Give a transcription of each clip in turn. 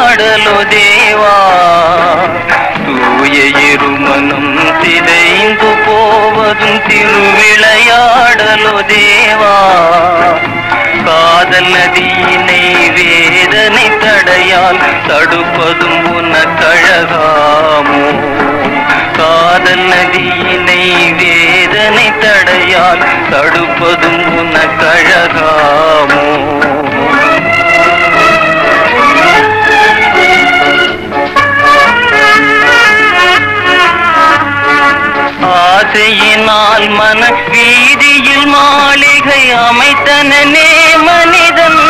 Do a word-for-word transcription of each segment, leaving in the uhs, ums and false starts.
திருவிளையாடலோ தேவா தூய இருமனம் சிதைந்து போவதும் திருவிளையாடலோ தேவா காதல் நதியினை வேதனை தடையால் தடுப்பதும் உனக்கழகாமோ காதல் நதியினை வேதனை தடையால் தடுப்பதும் உனக்கழகாமோ ஆசையினால் மன வீதியில் மாளிகை அமைத்தனே மனிதன்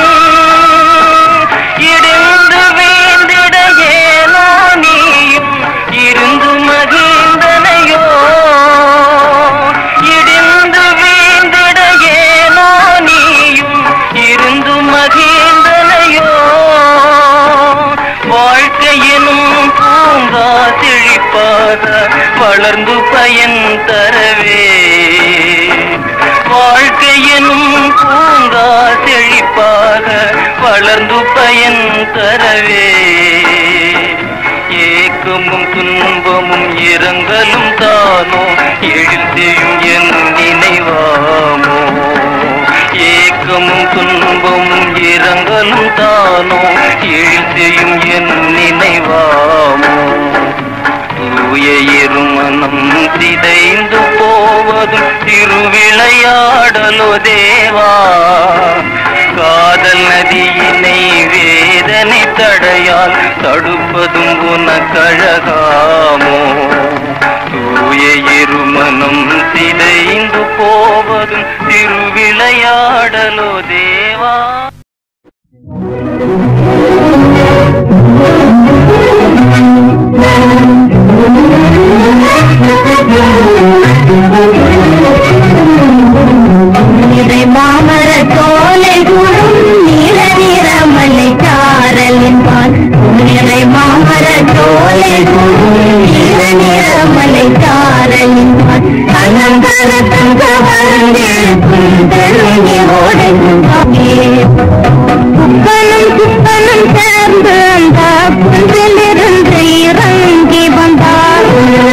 இடிந்து வீழ்ந்திட ஏனோ நீயும் இருந்து மகிழ்ந்தனையோ இடிந்து வீழ்ந்திட ஏனோ நீயும் இருந்து மகிழ்ந்தனையோ வாழ்க்கையினும் பூங்கா செழிப்பாக வளர்ந்து பயன் தரவே வாழ்க்கையினும் பூங்கா செழிப்பாக வளர்ந்து பயன் தரவே ஏக்கமும் துன்பமும் இரங்கலும் தானோ எழில் செய்யும் என் நினைவாமோ ஏக்கமும் துன்பமும் இரங்கலும் தானோ எழில் செய்யும் என் நினைவாமோ தூய இருமனம் சிதைந்து போவதும் திருவிளையாடலோ தேவா காதல் நதியினை வேதனை தடையால் தடுப்பதும் உனக்கழகாமோ தூய இருமனம் சிதைந்து போவதும் திருவிளையாடலோ தேவா இதை மாமர தோலை குழும் நீல நிறமலை சாரலின் பால் இதை மாமர தோலை குழும் நீல நிறமலை சாரலின் பால் அலங்கார தங்க வந்தேற்கும் தெருங்கி ஓடையும் குப்பனும் குப்பனும் சேர்ந்து அந்த குன்றிலிருந்து இறங்கி வந்தார்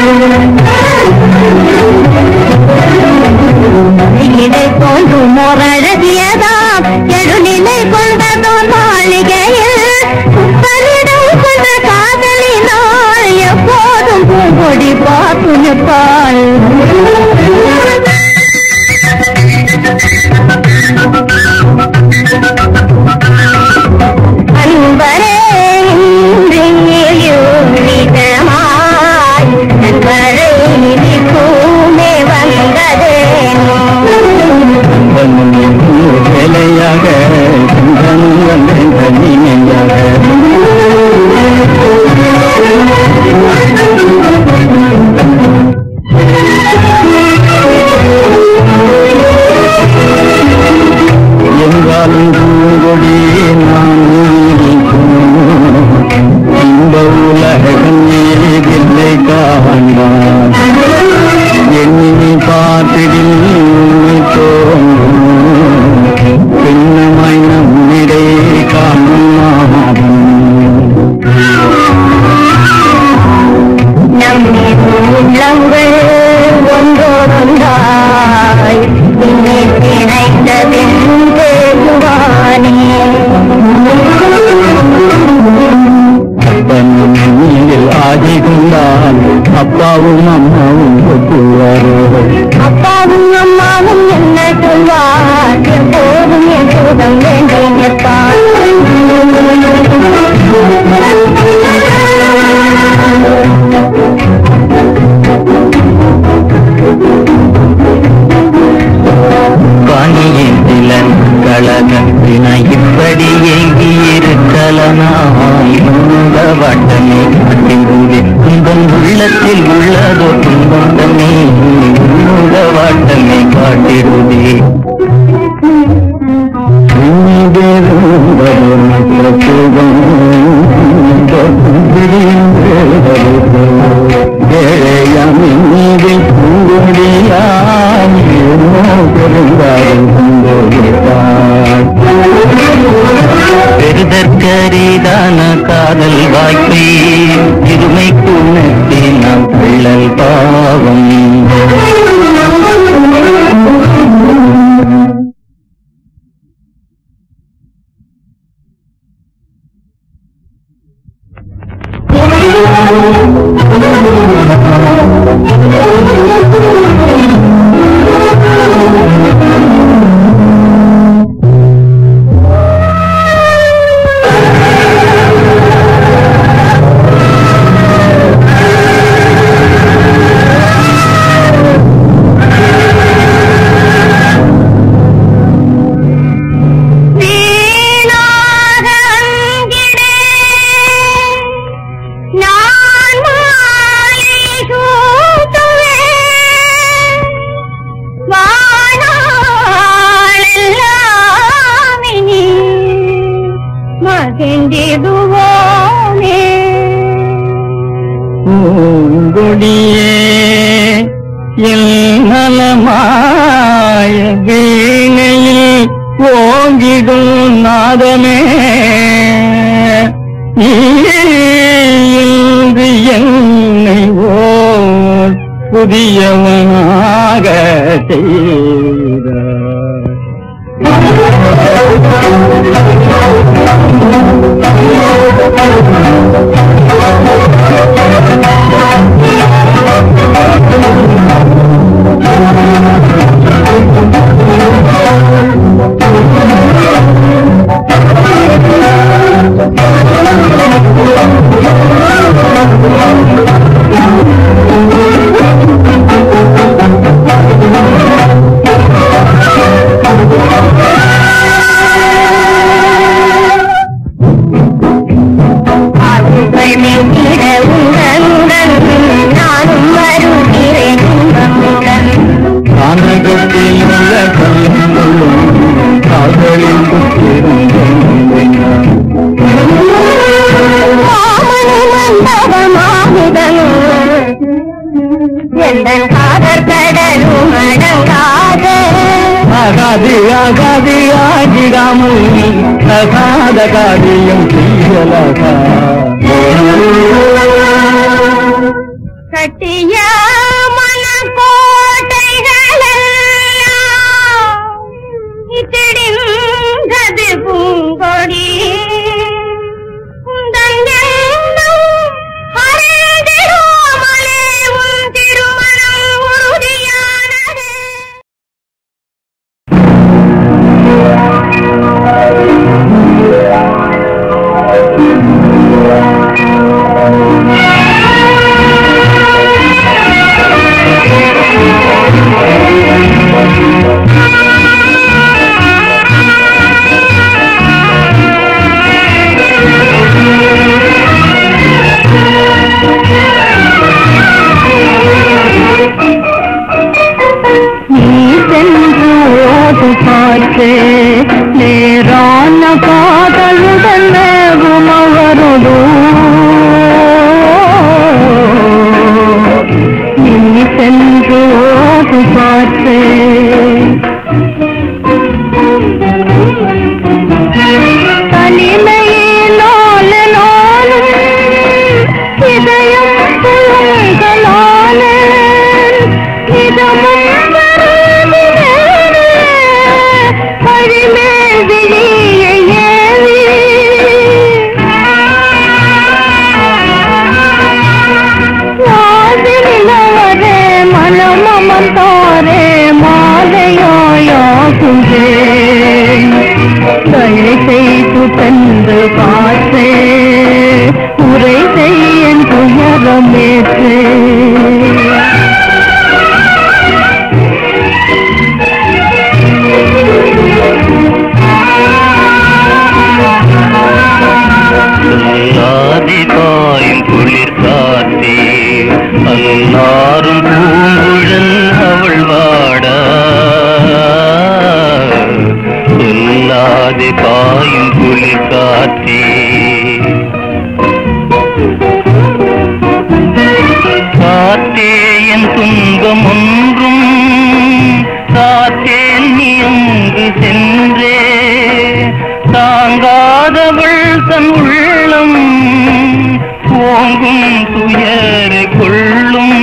இடை தோன்றும் ஓரழகியதாம் எழுநிலை கொண்டதோ மாளிகையில் குப்பனிடம் கொண்ட காதலினால் எப்போதும் பூங்கொடி பார்த்து நிற்பாள் அன்பரே நிதமாய் நண்பரை நிற்குமே வந்ததேனோ வேலையாக எங்காலும் பூங்கொடி நான் இந்த உலகம் ஏதில்லை காண்பான் எண்ணி பார்த்திடில் தோன்றும் பின்னமாய் நம்மிடை காணும் நம்மை உள்ளங்கள் ஒன்றோடொன்றாய் பின்னே பிணைத்ததின் பேசுவானே நீங்கள் ஆகி கொண்டால் அப்பாவும் அம்மாவும் ஒப்புவார்கள் அப்பாவும் அம்மாவும் என்ன சொல்வார் எப்போதும் எப்போதும் வேண்டும் நிற்பார் காணியின் சிலன் கழகத்தின இப்படி ஏங்கி இருக்கலனாய் வட்டமே காட்டிடுவே உங்கள் உள்ளத்தில் உள்ளதோ துன்பமே வட்டமே காட்டிடுவே பெருதற்கரிதான காதல் குணத்தை இருமை குணத்தை நாம் தள்ளல் பாவம். பூங்கொடியே என் நலமாய வீணையில் ஓங்கிடும் நாதமே இன்று என்னை ஓர் புதியவனாக செய்தார். காரியம் செய்யலகா கட்டிய மனக்கோட்டைகளெல்லாம் இத்திடிந்தது பூங்கொடி அறிந்திடாமலே உன் திருமணம் உறுதியானது. நேரான காதலுடன் மேகுமவருடோ நீ சென்று ஓது பார்த்தே தனிமையிலோல நாளும் இதயம் புலங்களாலே இதமும் தந்து பார்த்தே உரை செய்யன் துயரமேற்றே ஆதிகாயும் குளிர் காத்தே அன்னாரும் பூங்குழல் அவள் வாடா சொல்லாது காயும் குளிர் காத்தே காத்த ஓங்கும் துயரை கொள்ளும்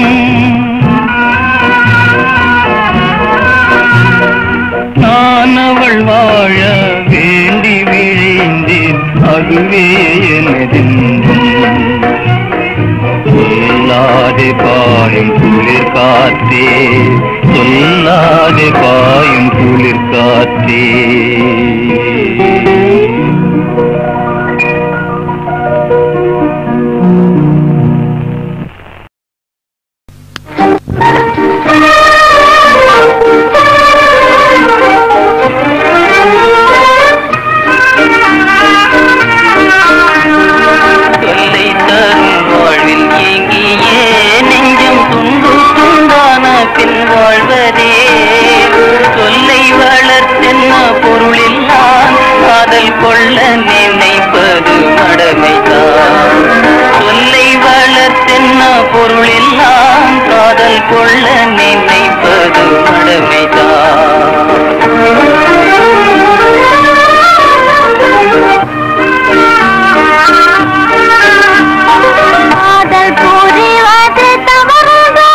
நான் அவள் வாழ வேண்டி விழைந்தேன் அதுவே எனதென்றும் சொல்லாதே பாயும் குளிர் காத்தே சொல்லாதே பாயும் குளிர் காத்தே கொள்ள நினைப்பது மடமைதான் சொல்லை வளர்த்தென்ன பொருளெல்லாம் காதல் கொள்ள நினைப்பது மடமைதான் காதல் புரிவது தவறுதோ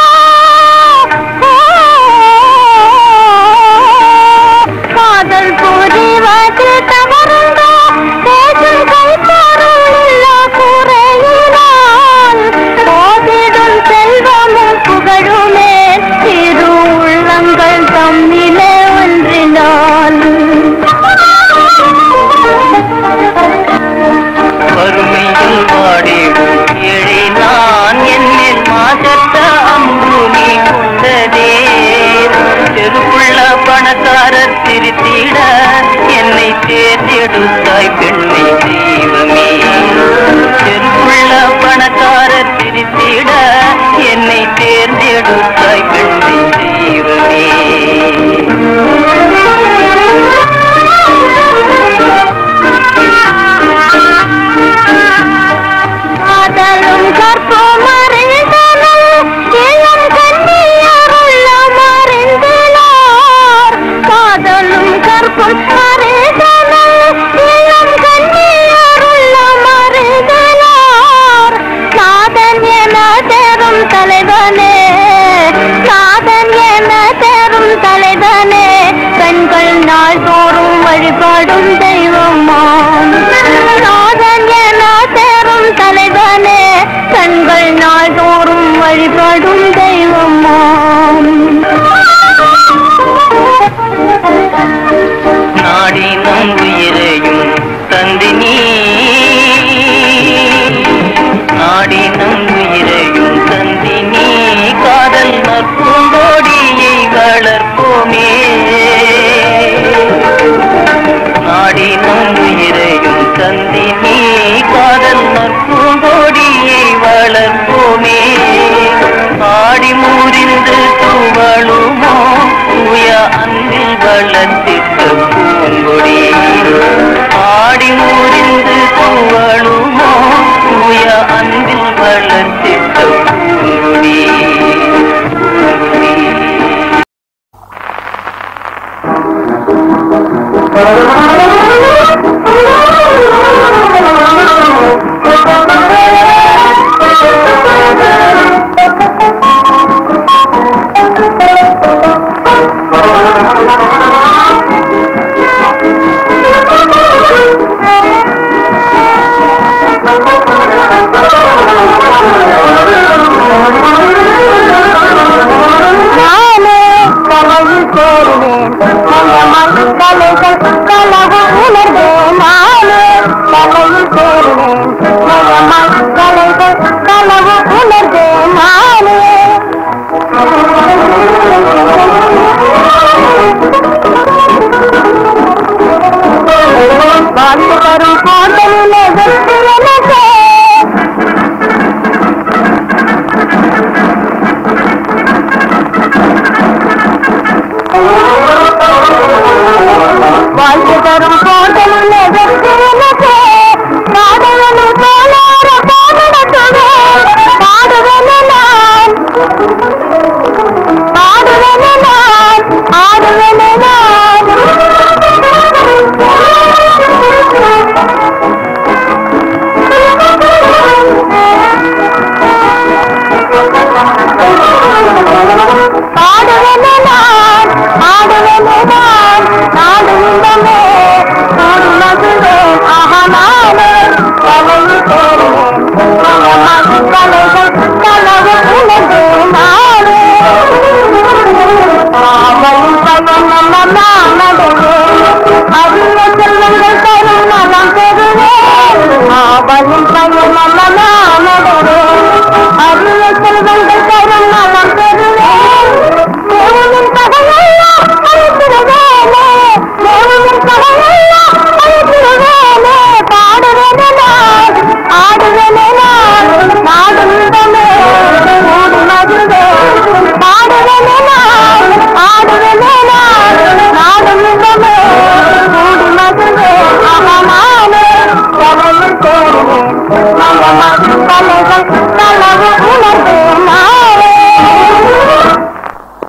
காதல் புரிவது தவறுதோ பேசும் கைப்பொருளா குறையினால் போதிடும் செல்வமும் புகழுமே இரு உள்ளங்கள் தம்மிலே ஒன்றினால் வறுமையில் வாடி ஏழை நான் என்னில் மாசத்த அம்பு நீ கொண்டதே தெருக்குள்ள பணக்காரர் திருத்திட என்னை தேர்ந்தெடுத்தாய் பெண்ணை தெய்வமே தெருக்குள்ள பணக்காரர் திருத்திட என்னை தேர்ந்தெடுத்தாய் பெண்ணை தெய்வமே காதலும் கற்பும் அறிந்தனர் இளம் கன்னியருள்ள மறைந்தனர் காதலும் கற்பும் அறிந்தனர் இளம் கன்னியருள்ள மறைந்தனர் நாதன் என தேரும் தலைவனே நாதன் என தேரும் தலைவனே பெண்கள் நாள் தோறும் வழிபாடும் தெய்வமாம் நாதன் என தேரும் தலைவனே கண்கள் நாள்தோறும் வழிபடும் தெய்வமாம் நாடி நம் உயிரையும் தந்தினி நாடி நம் உயிரையும் தந்தினி காதல் நற்பூங்கோடியை வளர்ப்போமே நாடி நம் உயிரையும் தந்தினி காதல் நற்பூங்கோடியை வளர்ப்போமே ஆடி மூரிந்த தலையில் தேடுவேன் தலைகள் கனவு உனது நாடு ஆவலின் பயன் நம்ம நாடுவேன் அரிய செல்வங்கள் தரும் நலம் பெறுவேன் ஆவலின் பயன் நம்ம நாடுவேன் அரிய செல்வங்கள் தரும் நலம் பெறுவேன் தேவனின் பகையெல்லாம் அழித்திடுவேனே தேவனின் பகையெல்லாம் அழித்திடுவேனே பாடுவேனே நான் ஆடுவேனே நான் நாடுந்தமே கூடி மகிழ்வேன் பாடுவேனே நான் ஆடுவேனே நான் நாடுந்தமே கூடி மகிழ்வேன் அவமானே தலையில் தேடுவேன் தலைகள்